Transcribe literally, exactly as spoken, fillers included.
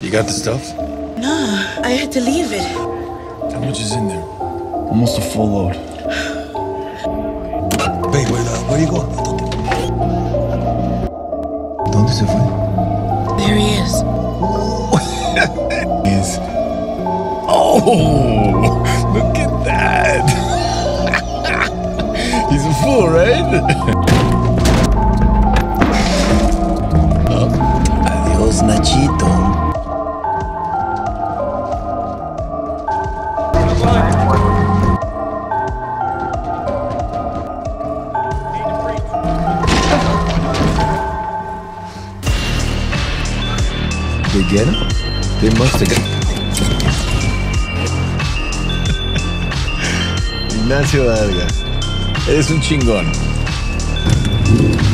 You got the stuff? Nah, I had to leave it. How much is in there? Almost a full load. Wait, wait, uh, where you going? ¿Dónde se fue? There he is. Is. Oh, look at that. He's a fool, right? Oh. Adiós, Nachito. They get him? They must have got... Nacho, eres un chingón.